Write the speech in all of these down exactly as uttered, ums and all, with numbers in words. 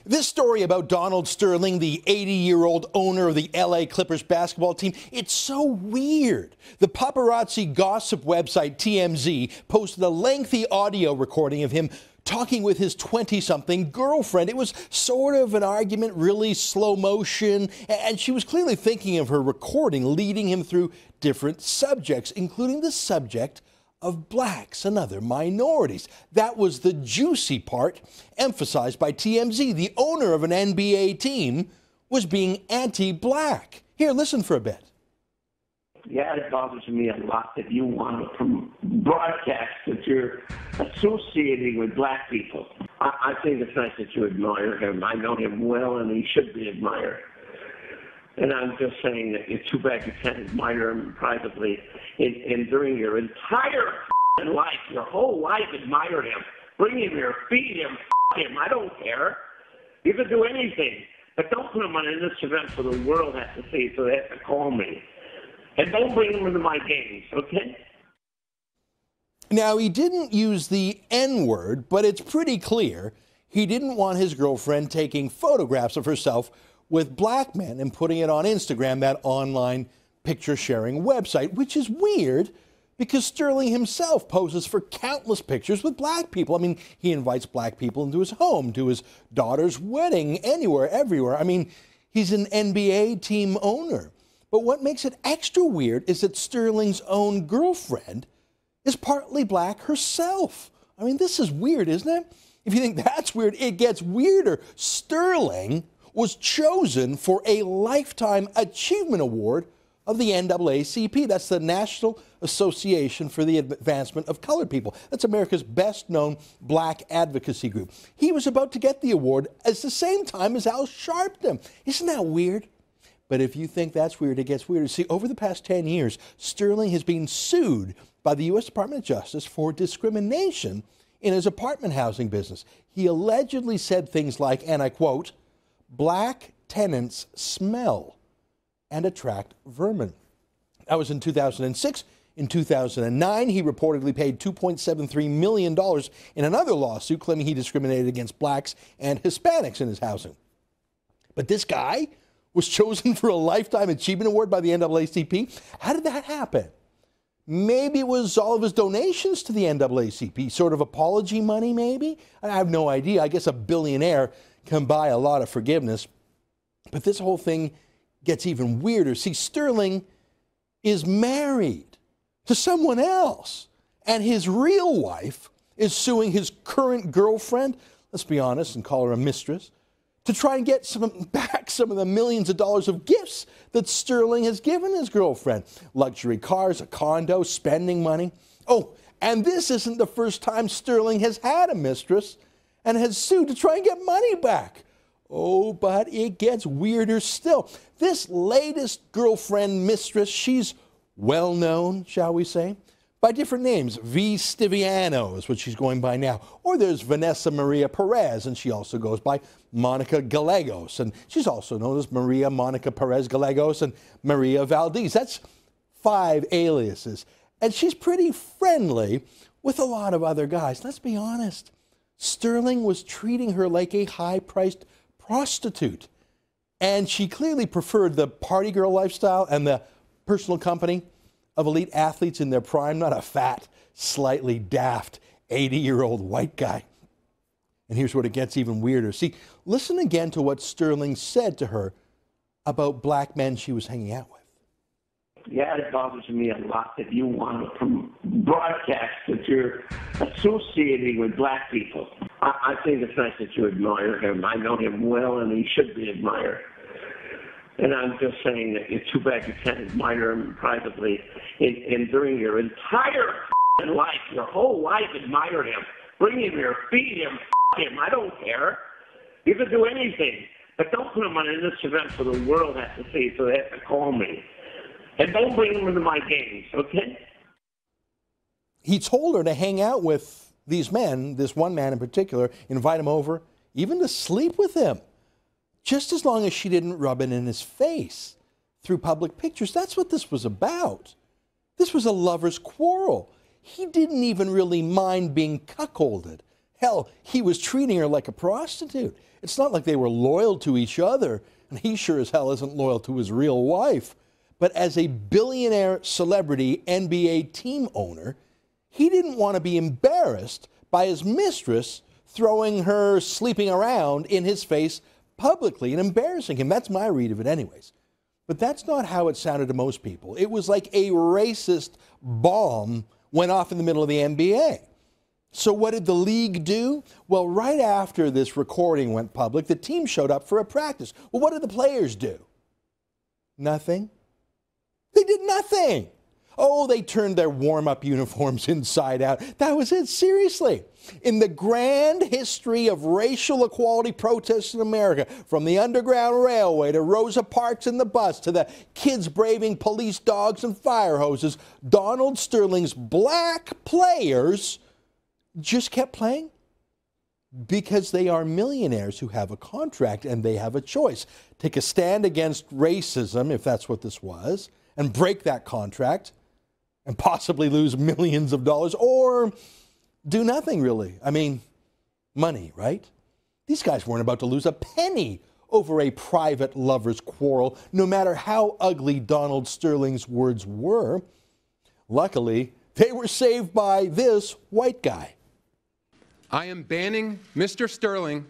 This story about Donald Sterling, the eighty-year-old owner of the L A Clippers basketball team, it's so weird. The paparazzi gossip website T M Z posted a lengthy audio recording of him talking with his twenty-something girlfriend. It was sort of an argument, really slow motion, and she was clearly thinking of her recording, leading him through different subjects, including the subject of blacks and other minorities. That was the juicy part, emphasized by T M Z. The owner of an N B A team was being anti-black. Here, listen for a bit. Yeah, it bothers me a lot that you want to broadcast that you're associating with black people. I, I think it's nice that you admire him. I know him well, and he should be admired. And I'm just saying that it's too bad you can't admire him privately and, and during your entire life, your whole life admire him. Bring him here, feed him, him. I don't care. You can do anything. But don't put him on in this event for the world has to see, so they have to call me. And don't bring him into my games, okay? Now, he didn't use the N-word, but it's pretty clear he didn't want his girlfriend taking photographs of herself with black men and putting it on Instagram, that online picture-sharing website, which is weird because Sterling himself poses for countless pictures with black people. I mean, he invites black people into his home, to his daughter's wedding, anywhere, everywhere. I mean, he's an N B A team owner. But what makes it extra weird is that Sterling's own girlfriend is partly black herself. I mean, this is weird, isn't it? If you think that's weird, it gets weirder. Sterling was chosen for a Lifetime Achievement Award of the N double A C P. That's the National Association for the Advancement of Colored People. That's America's best-known black advocacy group. He was about to get the award at the same time as Al Sharpton. Isn't that weird? But if you think that's weird, it gets weirder. See, over the past ten years, Sterling has been sued by the U S Department of Justice for discrimination in his apartment housing business. He allegedly said things like, and I quote, "Black tenants smell and attract vermin." That was in two thousand six. In two thousand nine, he reportedly paid two point seven three million dollars in another lawsuit claiming he discriminated against blacks and Hispanics in his housing. But this guy was chosen for a Lifetime Achievement Award by the N double A C P. How did that happen? Maybe it was all of his donations to the N double A C P, sort of apology money maybe? I have no idea. I guess a billionaire can buy a lot of forgiveness. But this whole thing gets even weirder. See, Sterling is married to someone else, and his real wife is suing his current girlfriend, let's be honest and call her a mistress, to try and get some, back some of the millions of dollars of gifts that Sterling has given his girlfriend. Luxury cars, a condo, spending money. Oh, and this isn't the first time Sterling has had a mistress and has sued to try and get money back. Oh, but it gets weirder still. This latest girlfriend mistress, she's well known, shall we say, by different names. V. Stiviano is what she's going by now. Or there's Vanessa Maria Perez, and she also goes by Monica Gallegos. And she's also known as Maria Monica Perez Gallegos and Maria Valdez. That's five aliases. And she's pretty friendly with a lot of other guys. Let's be honest. Sterling was treating her like a high-priced prostitute. And she clearly preferred the party girl lifestyle and the personal company of elite athletes in their prime, not a fat, slightly daft eighty-year-old white guy. And here's what it gets even weirder. See, listen again to what Sterling said to her about black men she was hanging out with. Yeah, it bothers me a lot that you want to broadcast that you're associating with black people. I, I think it's nice that you admire him. I know him well, and he should be admired. And I'm just saying that it's too bad you can't admire him privately and, and during your entire life, your whole life admire him. Bring him here, feed him, him. I don't care. You can do anything. But don't put him on in this event for the world has to see, so they have to call me. And don't bring him into my games, okay? He told her to hang out with these men, this one man in particular, invite him over, even to sleep with him, just as long as she didn't rub it in his face through public pictures. That's what this was about. This was a lover's quarrel. He didn't even really mind being cuckolded. Hell, he was treating her like a prostitute. It's not like they were loyal to each other, and he sure as hell isn't loyal to his real wife. But as a billionaire celebrity N B A team owner, he didn't want to be embarrassed by his mistress throwing her sleeping around in his face publicly and embarrassing him. That's my read of it anyways. But that's not how it sounded to most people. It was like a racist bomb went off in the middle of the N B A. So what did the league do? Well, right after this recording went public, the team showed up for a practice. Well, what did the players do? Nothing. They did nothing. Oh, they turned their warm-up uniforms inside out. That was it, seriously. In the grand history of racial equality protests in America, from the Underground Railway to Rosa Parks and the bus to the kids braving police dogs and fire hoses, Donald Sterling's black players just kept playing because they are millionaires who have a contract and they have a choice. Take a stand against racism, if that's what this was, and break that contract and possibly lose millions of dollars, or do nothing really. I mean, money, right? These guys weren't about to lose a penny over a private lover's quarrel, no matter how ugly Donald Sterling's words were. Luckily, they were saved by this white guy. I am banning Mister Sterling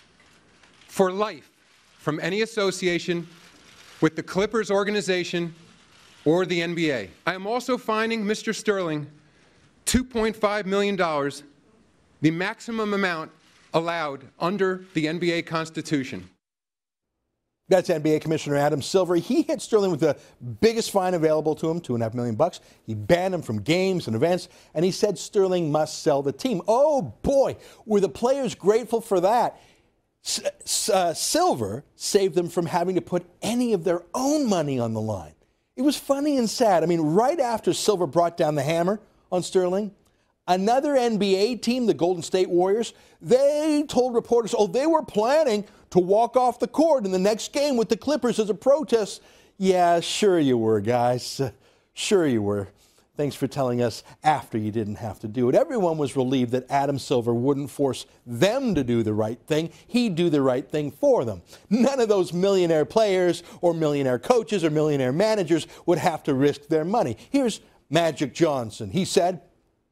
for life from any association with the Clippers organization or the N B A. I am also fining Mister Sterling two point five million dollars, the maximum amount allowed under the N B A Constitution. That's N B A Commissioner Adam Silver. He hit Sterling with the biggest fine available to him, two and a half million bucks. He banned him from games and events, and he said Sterling must sell the team. Oh boy, were the players grateful for that. S uh, Silver saved them from having to put any of their own money on the line. It was funny and sad. I mean, right after Silver brought down the hammer on Sterling, another N B A team, the Golden State Warriors, they told reporters, oh, they were planning to walk off the court in the next game with the Clippers as a protest. Yeah, sure you were, guys. Uh, sure you were. Thanks for telling us after you didn't have to do it. Everyone was relieved that Adam Silver wouldn't force them to do the right thing. He'd do the right thing for them. None of those millionaire players or millionaire coaches or millionaire managers would have to risk their money. Here's Magic Johnson. He said,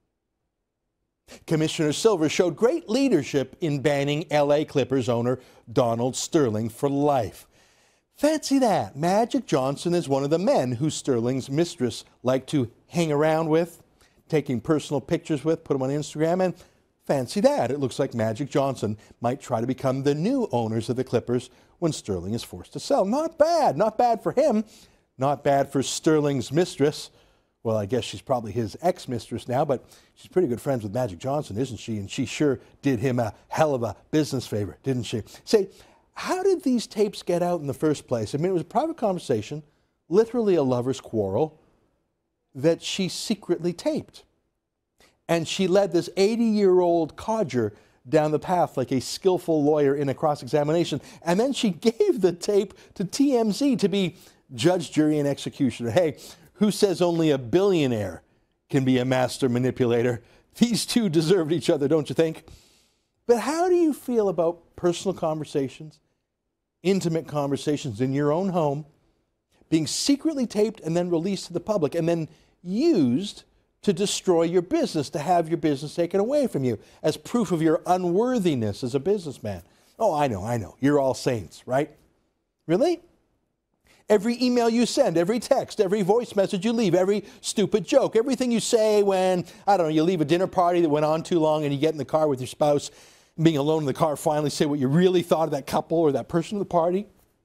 Commissioner Silver showed great leadership in banning L A Clippers owner Donald Sterling for life. Fancy that. Magic Johnson is one of the men who Sterling's mistress liked to hang around with, taking personal pictures with, put them on Instagram, and fancy that. It looks like Magic Johnson might try to become the new owners of the Clippers when Sterling is forced to sell. Not bad. Not bad for him. Not bad for Sterling's mistress. Well, I guess she's probably his ex-mistress now, but she's pretty good friends with Magic Johnson, isn't she? And she sure did him a hell of a business favor, didn't she? Say, how did these tapes get out in the first place? I mean, it was a private conversation, literally a lover's quarrel, that she secretly taped. And she led this eighty-year-old codger down the path like a skillful lawyer in a cross-examination. And then she gave the tape to T M Z to be judge, jury, and executioner. Hey, who says only a billionaire can be a master manipulator? These two deserved each other, don't you think? But how do you feel about personal conversations, intimate conversations in your own home, being secretly taped and then released to the public and then used to destroy your business, to have your business taken away from you as proof of your unworthiness as a businessman? Oh, I know, I know. You're all saints, right? Really? Every email you send, every text, every voice message you leave, every stupid joke, everything you say when, I don't know, you leave a dinner party that went on too long and you get in the car with your spouse, being alone in the car, finally say what you really thought of that couple or that person at the party.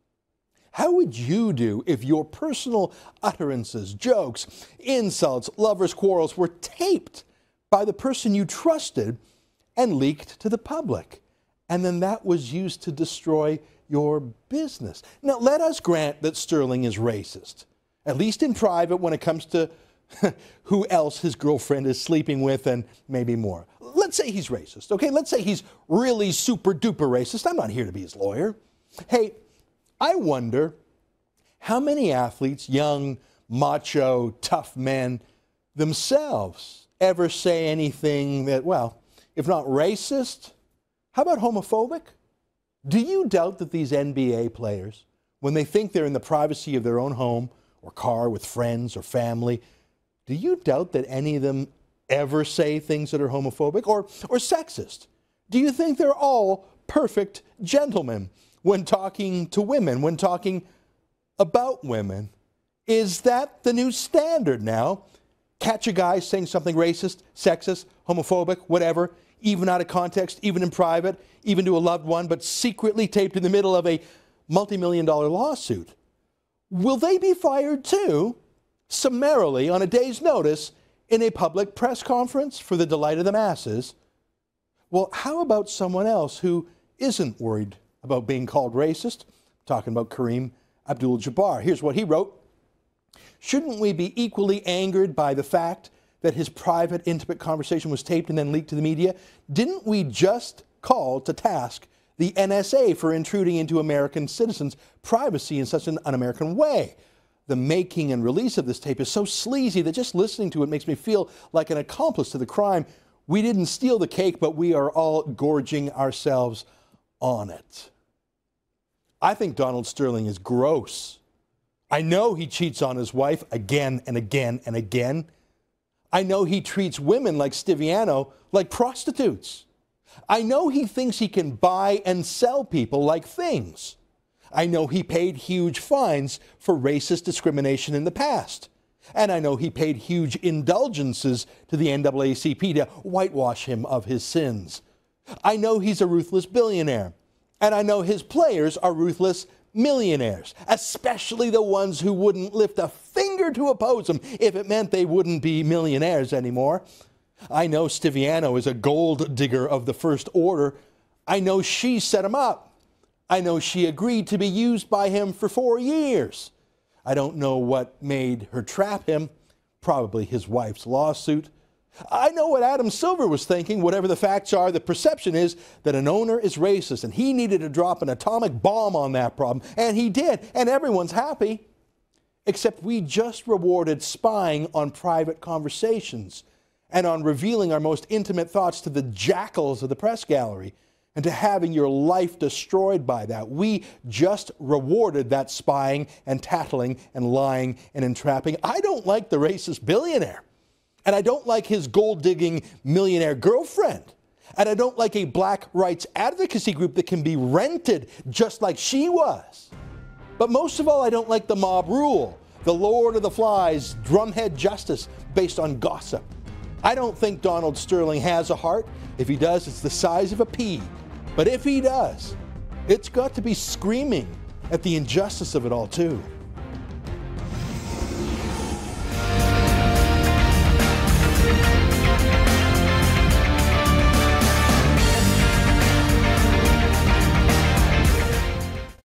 How would you do if your personal utterances, jokes, insults, lovers' quarrels were taped by the person you trusted and leaked to the public? And then that was used to destroy your business. Now, let us grant that Sterling is racist, at least in private when it comes to who else his girlfriend is sleeping with and maybe more. Let's say he's racist, okay? Let's say he's really super duper racist. I'm not here to be his lawyer. Hey, I wonder how many athletes, young, macho, tough men themselves ever say anything that, well, if not racist, how about homophobic? Do you doubt that these N B A players, when they think they're in the privacy of their own home or car with friends or family, do you doubt that any of them ever say things that are homophobic or, or sexist? Do you think they're all perfect gentlemen when talking to women, when talking about women? Is that the new standard now? Catch a guy saying something racist, sexist, homophobic, whatever, even out of context, even in private, even to a loved one, but secretly taped in the middle of a multi-million dollar lawsuit. Will they be fired too, summarily, on a day's notice, in a public press conference for the delight of the masses? Well, how about someone else who isn't worried about being called racist? I'm talking about Kareem Abdul-Jabbar. Here's what he wrote. Shouldn't we be equally angered by the fact that his private, intimate conversation was taped and then leaked to the media? Didn't we just call to task the N S A for intruding into American citizens' privacy in such an un-American way? The making and release of this tape is so sleazy that just listening to it makes me feel like an accomplice to the crime. We didn't steal the cake, but we are all gorging ourselves on it. I think Donald Sterling is gross. I know he cheats on his wife again and again and again. I know he treats women like Stiviano like prostitutes. I know he thinks he can buy and sell people like things. I know he paid huge fines for racist discrimination in the past. And I know he paid huge indulgences to the N double A C P to whitewash him of his sins. I know he's a ruthless billionaire. And I know his players are ruthless millionaires, especially the ones who wouldn't lift a finger to oppose him if it meant they wouldn't be millionaires anymore. I know Stiviano is a gold digger of the first order. I know she set him up. I know she agreed to be used by him for four years. I don't know what made her trap him, probably his wife's lawsuit. I know what Adam Silver was thinking. Whatever the facts are, the perception is that an owner is racist and he needed to drop an atomic bomb on that problem. And he did, and everyone's happy. Except we just rewarded spying on private conversations and on revealing our most intimate thoughts to the jackals of the press gallery and to having your life destroyed by that. We just rewarded that spying and tattling and lying and entrapping. I don't like the racist billionaire. And I don't like his gold-digging millionaire girlfriend. And I don't like a black rights advocacy group that can be rented just like she was. But most of all, I don't like the mob rule, the Lord of the Flies, drumhead justice based on gossip. I don't think Donald Sterling has a heart. If he does, it's the size of a pea. But if he does, it's got to be screaming at the injustice of it all, too.